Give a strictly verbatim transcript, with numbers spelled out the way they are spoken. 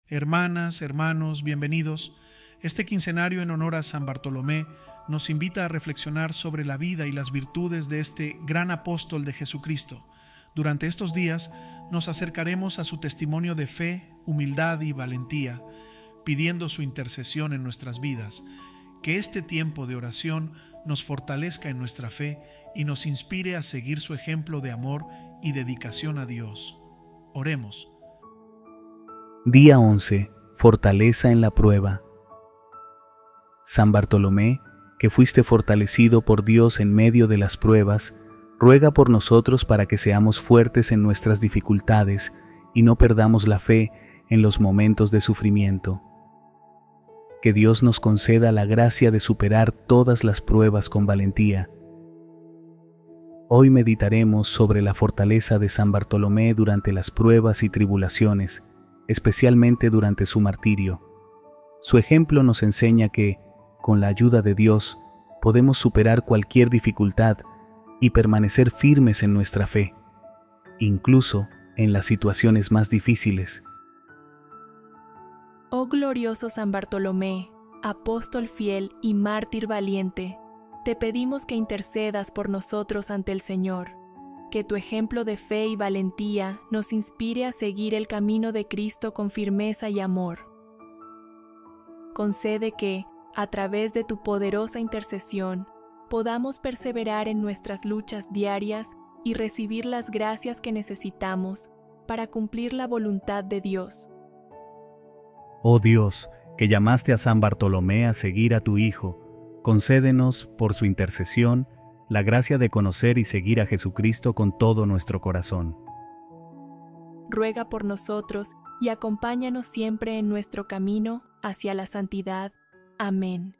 Hermanas, hermanos, bienvenidos. Este quincenario en honor a San Bartolomé nos invita a reflexionar sobre la vida y las virtudes de este gran apóstol de Jesucristo. Durante estos días nos acercaremos a su testimonio de fe, humildad y valentía, pidiendo su intercesión en nuestras vidas. Que este tiempo de oración nos fortalezca en nuestra fe y nos inspire a seguir su ejemplo de amor y dedicación a Dios. Oremos. Día once. Fortaleza en la prueba. San Bartolomé, que fuiste fortalecido por Dios en medio de las pruebas, ruega por nosotros para que seamos fuertes en nuestras dificultades y no perdamos la fe en los momentos de sufrimiento. Que Dios nos conceda la gracia de superar todas las pruebas con valentía. Hoy meditaremos sobre la fortaleza de San Bartolomé durante las pruebas y tribulaciones, especialmente durante su martirio. Su ejemplo nos enseña que, con la ayuda de Dios, podemos superar cualquier dificultad y permanecer firmes en nuestra fe, incluso en las situaciones más difíciles. Oh glorioso San Bartolomé, apóstol fiel y mártir valiente, te pedimos que intercedas por nosotros ante el Señor, que tu ejemplo de fe y valentía nos inspire a seguir el camino de Cristo con firmeza y amor. Concede que, a través de tu poderosa intercesión, podamos perseverar en nuestras luchas diarias y recibir las gracias que necesitamos para cumplir la voluntad de Dios. Oh Dios, que llamaste a San Bartolomé a seguir a tu Hijo, concédenos, por su intercesión, la gracia de conocer y seguir a Jesucristo con todo nuestro corazón. Ruega por nosotros y acompáñanos siempre en nuestro camino hacia la santidad. Amén.